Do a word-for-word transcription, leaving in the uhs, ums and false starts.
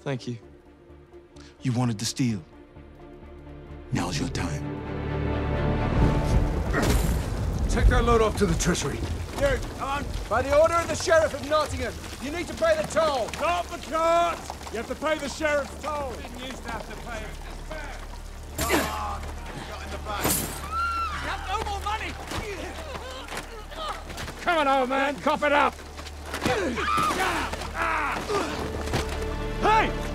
Thank you. You wanted to steal. Now's your time. Take that load off to the treasury. You, come on. By the order of the Sheriff of Nottingham, you need to pay the toll. Not the cart! You have to pay the sheriff's toll. Didn't used to have to pay it. Come on. Got in the back. You have no more money. Come on, old man, cough it up. Hey!